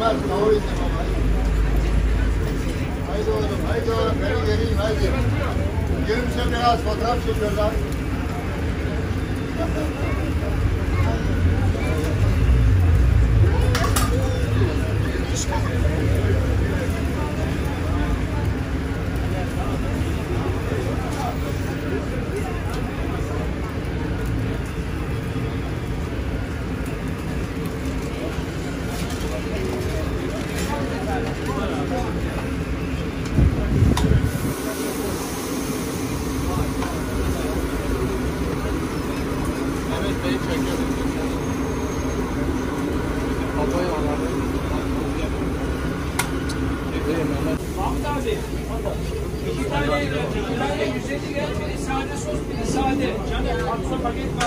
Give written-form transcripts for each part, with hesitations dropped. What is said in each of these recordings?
Ömer, kavga ettim ama. Haydi oğlum, haydi oğlum. Beni geleyim, haydi. Gelmişe biraz fotoğraf çekiyorlar. Mahmut abi, iki tane 150 gel, biri sade sos, biri sade. Canım, kapsa paket var.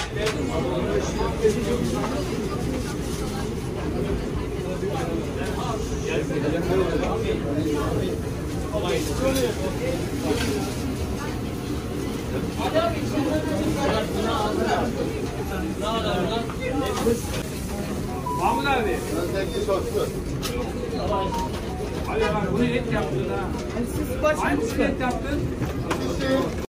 Mahmut abi. Öndeki soslu. Hadi bak, bunu et yaptın ha. Hangisini et yaptın?